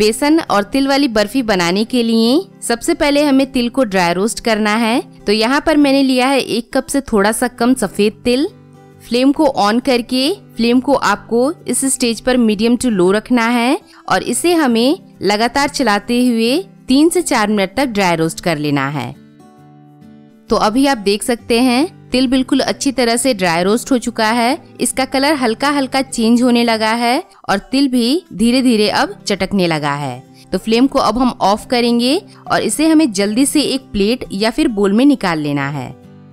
बेसन और तिल वाली बर्फी बनाने के लिए सबसे पहले हमें तिल को ड्राई रोस्ट करना है। तो यहाँ पर मैंने लिया है 1 कप से थोड़ा सा कम सफेद तिल। फ्लेम को ऑन करके फ्लेम को आपको इस स्टेज पर मीडियम टू लो रखना है और इसे हमें लगातार चलाते हुए 3 से 4 मिनट तक ड्राई रोस्ट कर लेना है। तो अभी आप देख सकते हैं तिल बिल्कुल अच्छी तरह से ड्राई रोस्ट हो चुका है। इसका कलर हल्का हल्का चेंज होने लगा है और तिल भी धीरे धीरे अब चटकने लगा है। तो फ्लेम को अब हम ऑफ करेंगे और इसे हमें जल्दी से एक प्लेट या फिर बोल में निकाल लेना है।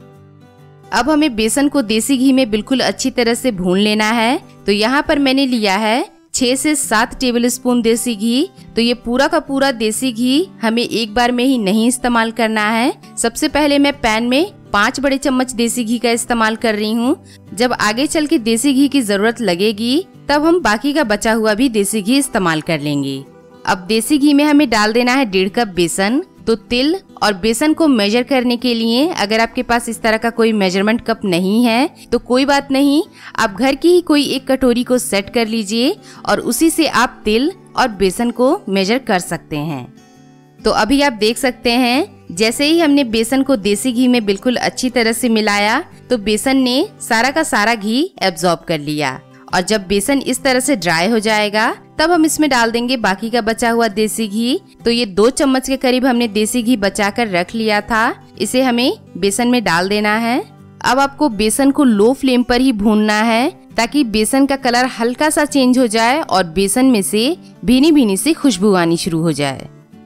अब हमें बेसन को देसी घी में बिल्कुल अच्छी तरह से भून लेना है। तो यहाँ पर मैंने लिया है 6 से 7 टेबलस्पून देसी घी। तो ये पूरा का पूरा देसी घी हमें एक बार में ही नहीं इस्तेमाल करना है। सबसे पहले मैं पैन में 5 बड़े चम्मच देसी घी का इस्तेमाल कर रही हूँ। जब आगे चल के देसी घी की जरूरत लगेगी तब हम बाकी का बचा हुआ भी देसी घी इस्तेमाल कर लेंगे। अब देसी घी में हमें डाल देना है 1.5 कप बेसन। तो तिल और बेसन को मेजर करने के लिए अगर आपके पास इस तरह का कोई मेजरमेंट कप नहीं है तो कोई बात नहीं, आप घर की ही कोई एक कटोरी को सेट कर लीजिए और उसी से आप तिल और बेसन को मेजर कर सकते हैं। तो अभी आप देख सकते हैं जैसे ही हमने बेसन को देसी घी में बिल्कुल अच्छी तरह से मिलाया तो बेसन ने सारा का सारा घी एब्जॉर्ब कर लिया। और जब बेसन इस तरह से ड्राई हो जाएगा तब हम इसमें डाल देंगे बाकी का बचा हुआ देसी घी। तो ये 2 चम्मच के करीब हमने देसी घी बचा कर रख लिया था, इसे हमें बेसन में डाल देना है। अब आपको बेसन को लो फ्लेम पर ही भूनना है ताकि बेसन का कलर हल्का सा चेंज हो जाए और बेसन में से भीनी भीनी सी खुशबू आनी शुरू हो जाए।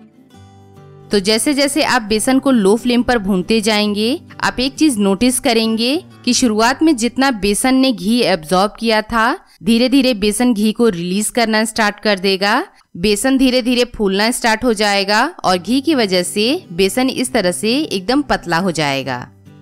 तो जैसे जैसे आप बेसन को लो फ्लेम पर भूनते जाएंगे आप एक चीज नोटिस करेंगे कि शुरुआत में जितना बेसन ने घी एब्जॉर्ब किया था धीरे धीरे बेसन घी को रिलीज करना स्टार्ट कर देगा। बेसन धीरे धीरे फूलना स्टार्ट हो जाएगा और घी की वजह से बेसन इस तरह से एकदम पतला हो जाएगा।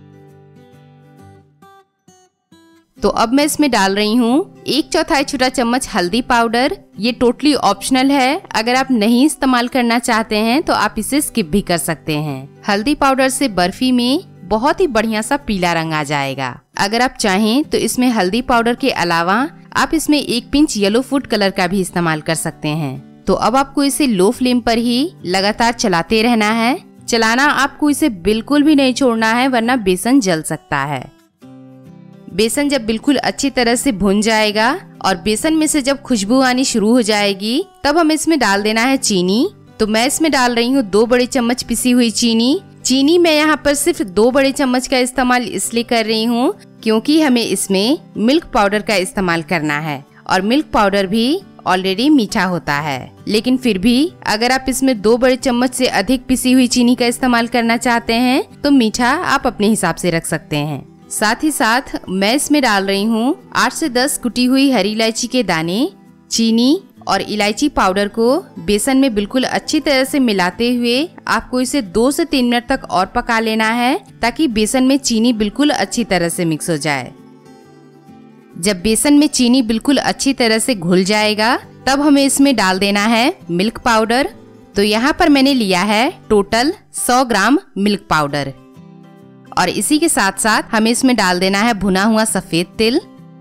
तो अब मैं इसमें डाल रही हूँ 1/4 छोटा चम्मच हल्दी पाउडर। ये टोटली ऑप्शनल है, अगर आप नहीं इस्तेमाल करना चाहते हैं तो आप इसे स्किप भी कर सकते हैं। हल्दी पाउडर से बर्फी में बहुत ही बढ़िया सा पीला रंग आ जाएगा। अगर आप चाहें तो इसमें हल्दी पाउडर के अलावा आप इसमें 1 पिंच येलो फूड कलर का भी इस्तेमाल कर सकते हैं। तो अब आपको इसे लो फ्लेम पर ही लगातार चलाते रहना है। चलाना आपको इसे बिल्कुल भी नहीं छोड़ना है वरना बेसन जल सकता है। बेसन जब बिल्कुल अच्छी तरह से भुन जाएगा और बेसन में से जब खुशबू आनी शुरू हो जाएगी तब हमें इसमें डाल देना है चीनी। तो मैं इसमें डाल रही हूँ 2 बड़े चम्मच पिसी हुई चीनी। चीनी मैं यहाँ पर सिर्फ 2 बड़े चम्मच का इस्तेमाल इसलिए कर रही हूँ क्योंकि हमें इसमें मिल्क पाउडर का इस्तेमाल करना है और मिल्क पाउडर भी ऑलरेडी मीठा होता है। लेकिन फिर भी अगर आप इसमें 2 बड़े चम्मच से अधिक पिसी हुई चीनी का इस्तेमाल करना चाहते हैं तो मीठा आप अपने हिसाब से रख सकते हैं। साथ ही साथ मैं इसमें डाल रही हूँ 8 से 10 कुटी हुई हरी इलायची के दाने। चीनी और इलायची पाउडर को बेसन में बिल्कुल अच्छी तरह से मिलाते हुए आपको इसे 2 से 3 मिनट तक और पका लेना है ताकि बेसन में चीनी बिल्कुल अच्छी तरह से मिक्स हो जाए। जब बेसन में चीनी बिल्कुल अच्छी तरह से घुल जाएगा तब हमें इसमें डाल देना है मिल्क पाउडर। तो यहाँ पर मैंने लिया है टोटल 100 ग्राम मिल्क पाउडर और इसी के साथ साथ हमें इसमें डाल देना है भुना हुआ सफेद तिल।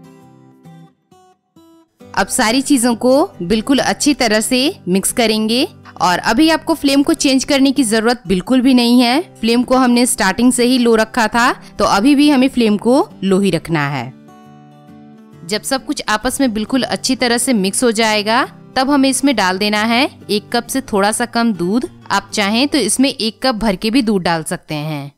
अब सारी चीजों को बिल्कुल अच्छी तरह से मिक्स करेंगे और अभी आपको फ्लेम को चेंज करने की जरूरत बिल्कुल भी नहीं है। फ्लेम को हमने स्टार्टिंग से ही लो रखा था तो अभी भी हमें फ्लेम को लो ही रखना है। जब सब कुछ आपस में बिल्कुल अच्छी तरह से मिक्स हो जाएगा तब हमें इसमें डाल देना है 1 कप से थोड़ा सा कम दूध। आप चाहें तो इसमें 1 कप भर के भी दूध डाल सकते हैं।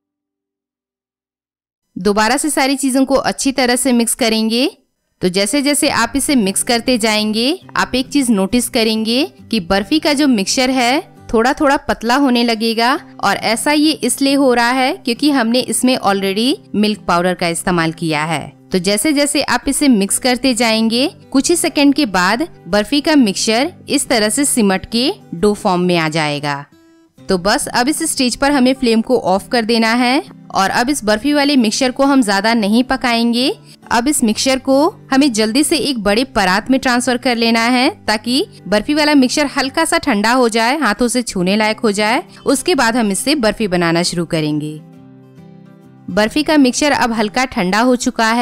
दोबारा से सारी चीजों को अच्छी तरह से मिक्स करेंगे। तो जैसे जैसे आप इसे मिक्स करते जाएंगे आप एक चीज नोटिस करेंगे कि बर्फी का जो मिक्सचर है थोड़ा थोड़ा पतला होने लगेगा और ऐसा ये इसलिए हो रहा है क्योंकि हमने इसमें ऑलरेडी मिल्क पाउडर का इस्तेमाल किया है। तो जैसे जैसे आप इसे मिक्स करते जाएंगे कुछ ही सेकंड के बाद बर्फी का मिक्सचर इस तरह से सिमट के डो फॉर्म में आ जाएगा। तो बस अब इस स्टेज पर हमें फ्लेम को ऑफ कर देना है और अब इस बर्फी वाले मिक्सचर को हम ज्यादा नहीं पकाएंगे। अब इस मिक्सचर को हमें जल्दी से एक बड़े परात में ट्रांसफर कर लेना है ताकि बर्फी वाला मिक्सचर हल्का सा ठंडा हो जाए, हाथों से छूने लायक हो जाए। उसके बाद हम इससे बर्फी बनाना शुरू करेंगे। बर्फी का मिक्सचर अब हल्का ठंडा हो चुका है।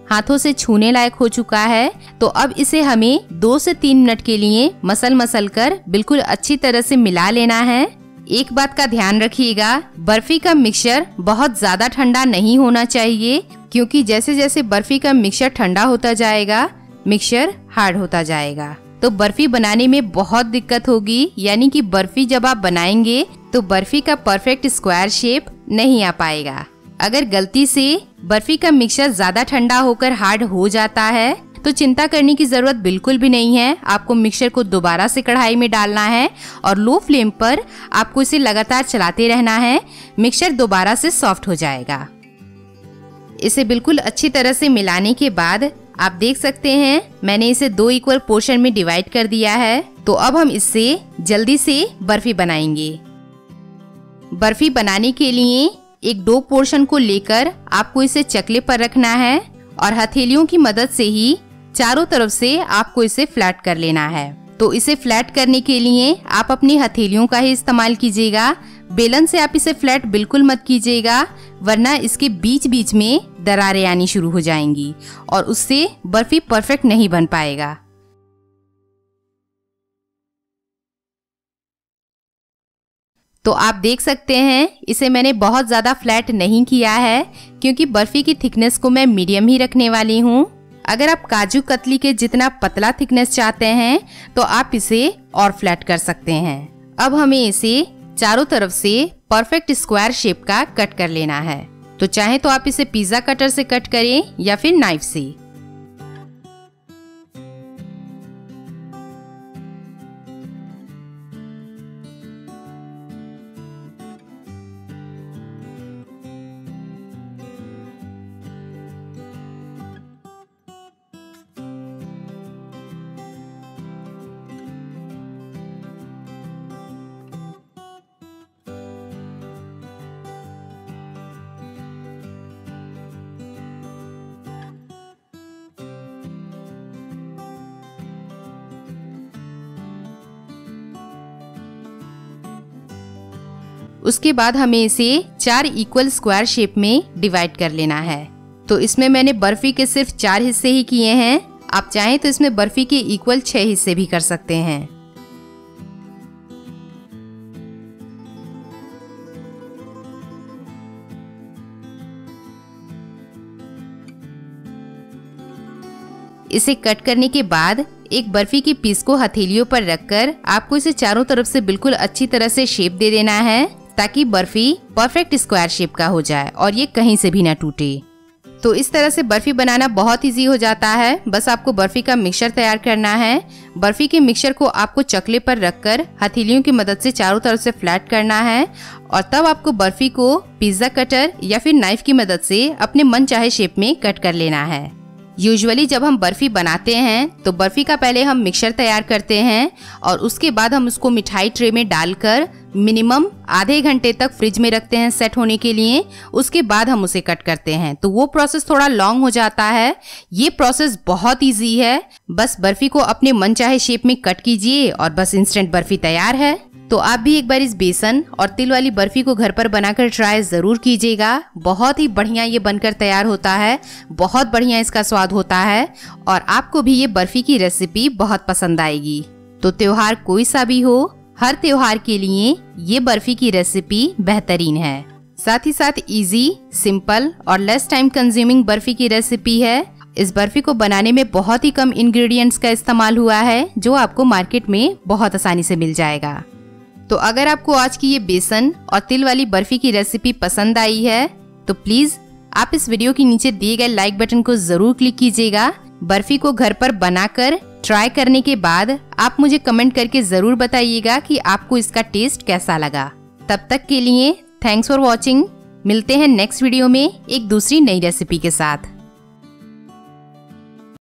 हाथों से छूने लायक हो चुका है। तो अब इसे हमें 2 से 3 मिनट के लिए मसल कर बिल्कुल अच्छी तरह से मिला लेना है। एक बात का ध्यान रखिएगा, बर्फी का मिक्सचर बहुत ज्यादा ठंडा नहीं होना चाहिए, क्योंकि जैसे जैसे बर्फी का मिक्सचर ठंडा होता जाएगा मिक्सचर हार्ड होता जाएगा, तो बर्फी बनाने में बहुत दिक्कत होगी। यानी कि बर्फी जब आप बनाएंगे तो बर्फी का परफेक्ट स्क्वायर शेप नहीं आ पाएगा। अगर गलती से बर्फी का मिक्सचर ज्यादा ठंडा होकर हार्ड हो जाता है तो चिंता करने की जरूरत बिल्कुल भी नहीं है। आपको मिक्सचर को दोबारा से कढ़ाई में डालना है और लो फ्लेम पर आपको इसे लगातार चलाते रहना है। मिक्सचर दोबारा से सॉफ्ट हो जाएगा। इसे बिल्कुल अच्छी तरह से मिलाने के बाद आप देख सकते हैं मैंने इसे 2 इक्वल पोर्शन में डिवाइड कर दिया है। तो अब हम इससे जल्दी से बर्फी बनाएंगे। बर्फी बनाने के लिए एक डो पोर्शन को लेकर आपको इसे चकले पर रखना है और हथेलियों की मदद से ही चारों तरफ से आपको इसे फ्लैट कर लेना है। तो इसे फ्लैट करने के लिए आप अपनी हथेलियों का ही इस्तेमाल कीजिएगा। बेलन से आप इसे फ्लैट बिल्कुल मत कीजिएगा, वरना इसके बीच बीच में दरारें आनी शुरू हो जाएंगी और उससे बर्फी परफेक्ट नहीं बन पाएगा। तो आप देख सकते हैं इसे मैंने बहुत ज्यादा फ्लैट नहीं किया है, क्योंकि बर्फी की थिकनेस को मैं मीडियम ही रखने वाली हूँ। अगर आप काजू कतली के जितना पतला थिकनेस चाहते हैं तो आप इसे और फ्लैट कर सकते हैं। अब हमें इसे चारों तरफ से परफेक्ट स्क्वायर शेप का कट कर लेना है। तो चाहे तो आप इसे पिज्जा कटर से कट करें या फिर नाइफ से। उसके बाद हमें इसे 4 इक्वल स्क्वायर शेप में डिवाइड कर लेना है। तो इसमें मैंने बर्फी के सिर्फ 4 हिस्से ही किए हैं। आप चाहें तो इसमें बर्फी के इक्वल 6 हिस्से भी कर सकते हैं। इसे कट करने के बाद एक बर्फी की पीस को हथेलियों पर रखकर आपको इसे चारों तरफ से बिल्कुल अच्छी तरह से शेप दे देना है, ताकि बर्फी परफेक्ट स्क्वायर शेप का हो जाए और ये कहीं से भी ना टूटे। तो इस तरह से बर्फी बनाना बहुत इजी हो जाता है। बस आपको बर्फी का मिक्सचर तैयार करना है। बर्फी के मिक्सचर को आपको चकले पर रखकर हथेलियों की मदद से चारों तरफ से फ्लैट करना है और तब आपको बर्फी को पिज्जा कटर या फिर नाइफ की मदद से अपने मन चाहे शेप में कट कर लेना है। यूजुअली जब हम बर्फी बनाते हैं तो बर्फी का पहले हम मिक्सचर तैयार करते हैं और उसके बाद हम उसको मिठाई ट्रे में डालकर मिनिमम आधे घंटे तक फ्रिज में रखते हैं सेट होने के लिए। उसके बाद हम उसे कट करते हैं, तो वो प्रोसेस थोड़ा लॉन्ग हो जाता है। ये प्रोसेस बहुत इजी है। बस बर्फी को अपने मनचाहे शेप में कट कीजिए और बस इंस्टेंट बर्फी तैयार है। तो आप भी एक बार इस बेसन और तिल वाली बर्फी को घर पर बनाकर ट्राई जरूर कीजिएगा। बहुत ही बढ़िया ये बनकर तैयार होता है, बहुत बढ़िया इसका स्वाद होता है और आपको भी ये बर्फी की रेसिपी बहुत पसंद आएगी। तो त्योहार कोई सा भी हो, हर त्योहार के लिए ये बर्फी की रेसिपी बेहतरीन है। साथ ही साथ इजी, सिंपल और लेस टाइम कंज्यूमिंग बर्फी की रेसिपी है। इस बर्फी को बनाने में बहुत ही कम इंग्रेडिएंट्स का इस्तेमाल हुआ है, जो आपको मार्केट में बहुत आसानी से मिल जाएगा। तो अगर आपको आज की ये बेसन और तिल वाली बर्फी की रेसिपी पसंद आई है तो प्लीज आप इस वीडियो के नीचे दिए गए लाइक बटन को जरूर क्लिक कीजिएगा। बर्फी को घर पर बनाकर ट्राई करने के बाद आप मुझे कमेंट करके जरूर बताइएगा कि आपको इसका टेस्ट कैसा लगा। तब तक के लिए थैंक्स फॉर वॉचिंग। मिलते हैं नेक्स्ट वीडियो में एक दूसरी नई रेसिपी के साथ।